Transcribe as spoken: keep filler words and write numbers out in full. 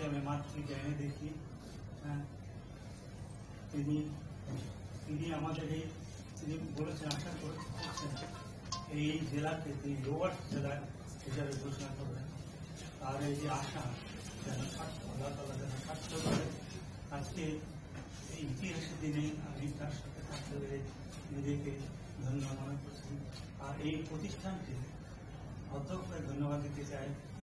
আমি মাতৃকে এনে দেখি। হ্যাঁ, তিনি তিনি আমাদের এই তিনি বলেছেন আশা করছেন এই জেলাকে তিনি লোয়ার জেলা হিসাবে ঘোষণা করবেন। আর এই যে আশা যেন আল্লাহ তাআলা যেন সার্থক করে। আজকে এই ইতিহাসের দিনে আমি তার সাথে থাকতে পেরে নিজেকে ধন্য মনে করছি। আর এই প্রতিষ্ঠানকে অধ্যক্ষকে ধন্যবাদ দিতে চাই।